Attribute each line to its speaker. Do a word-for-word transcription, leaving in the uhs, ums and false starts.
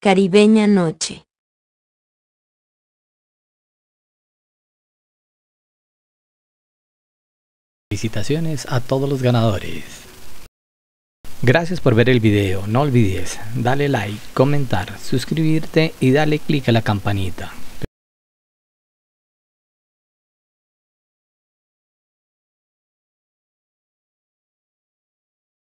Speaker 1: Caribeña noche.
Speaker 2: Felicitaciones a todos los ganadores. Gracias por ver el video. No olvides darle like, comentar, suscribirte y darle click a la campanita.